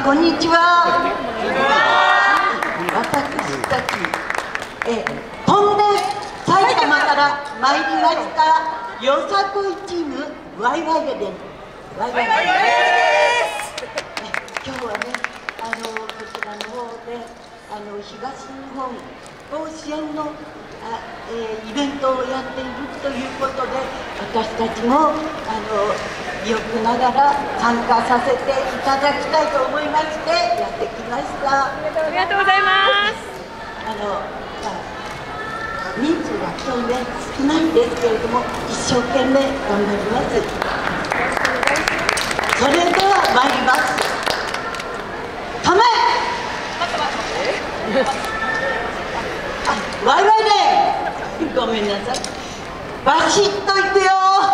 こんにちは。私たち、飛んで埼玉から参りましたよさこいチームワイワイです。ワイワイです。今日はね、こちらの方で東日本甲子園のイベントをやっているということで、私たちも意欲ながら参加させていただきたいと思いましてやってきました。 ありがとうございます。 人数は今日ね少ないんですけれども、一生懸命頑張ります。それでは参ります。構えワイワイでごめんなさい。バシッといくよ。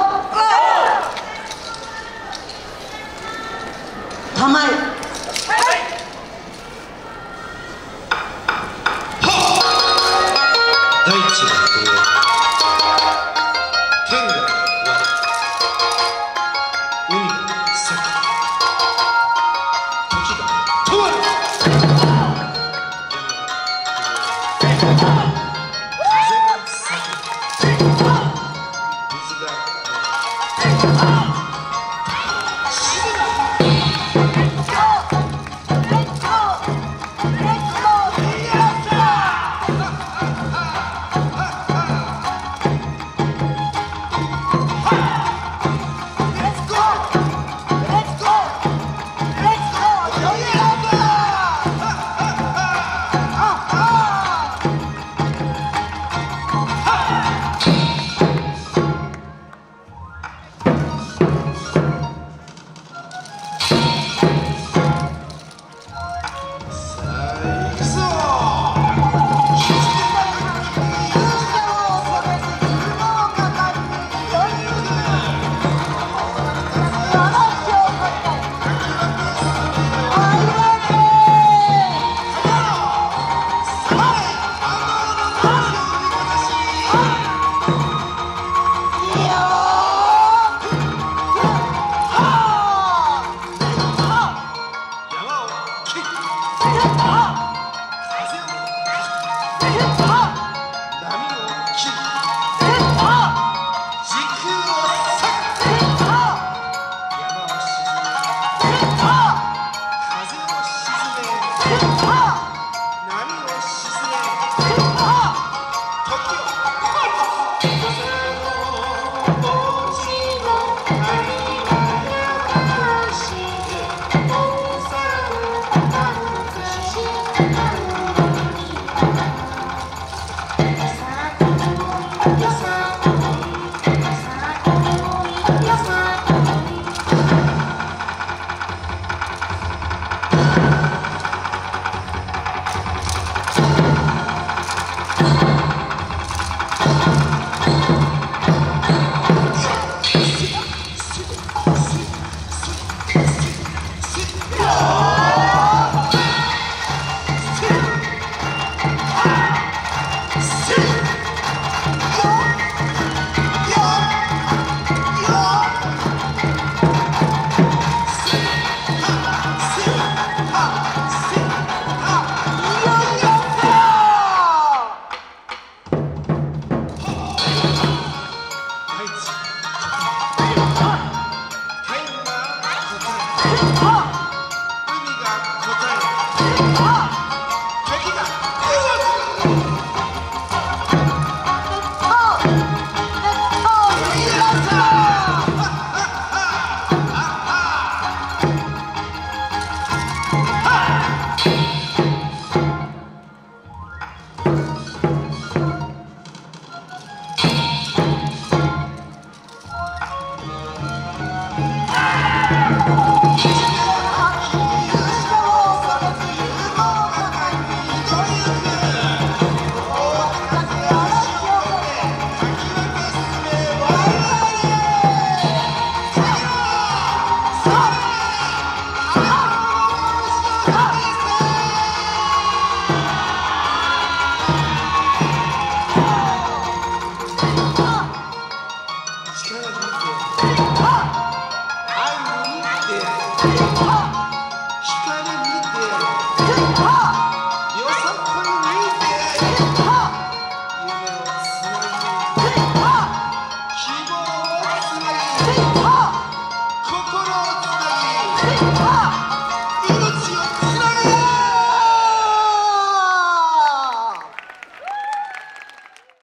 構え。 大地が震え、天が割れ、海が裂け、時が止まる。風が裂け、水が流れ